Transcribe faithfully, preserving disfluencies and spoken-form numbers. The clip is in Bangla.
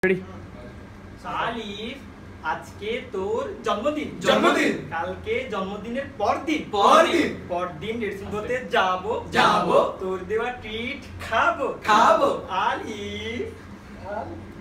আলিফ, আজকে তোর জন্মদিন। জন্মদিন। কালকে জন্মদিনের পরদিন। পরদিন। পরদিন রেস্টুরেন্টে যাব। যাব। তোর দেওয়া ট্রিট খাবো। খাবো। আলিফ।